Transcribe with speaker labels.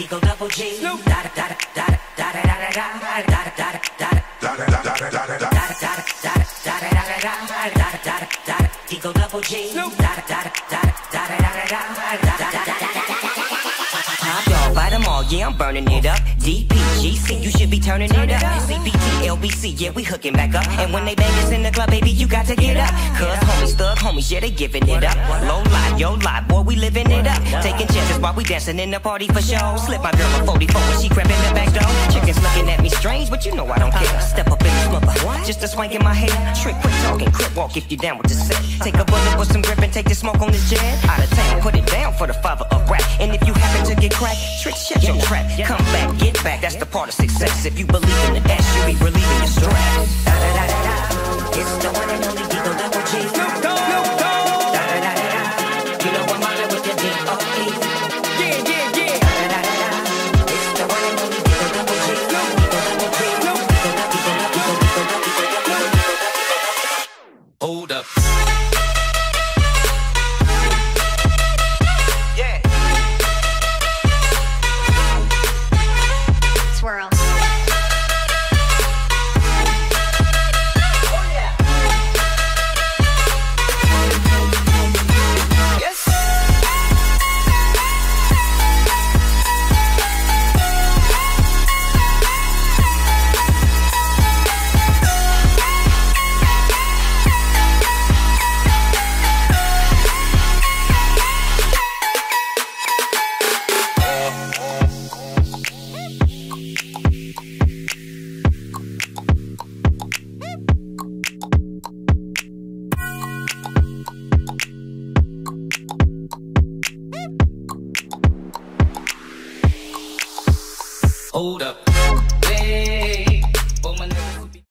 Speaker 1: Eagle Double G. Da da da da da da da da da da da. Eagle Double G. Top dog, bite them all, yeah, I'm burning it up. DPGC, you should be turning it up. CBT, LBC, yeah, we hooking back up. And when they bang us in the club, baby, you got to get up. Cause homies, thug homies, yeah, they giving it up. Low lie, yo lie, boy, we living it up. Taking chances while we dancing in the party for show. Slip my girl a 44 when she crept in the back door. Chickens looking at me strange, but you know I don't care. Step up in this mother, just a swank in my hair. Trick, quick talking, crip walk if you down with the set. Take a bullet with some grip and take the smoke on this jet. Out of town, put it down for the father of rap. And if you happen to get cracked, trick, shut your trap. Come back, get back, that's the part of success. If you believe in the S, you be relieving your stress. Da da da da da, it's the one and only Eagle Double G. Snoop Dogg, Snoop Dogg. Da da da da da, you know I'm mobbing with the D.O.E. Yeah, yeah, yeah. Da da da da da, it's the one and only Eagle Double G. Eagle Double G.
Speaker 2: Hold up.
Speaker 3: Swirl.
Speaker 2: Hold up.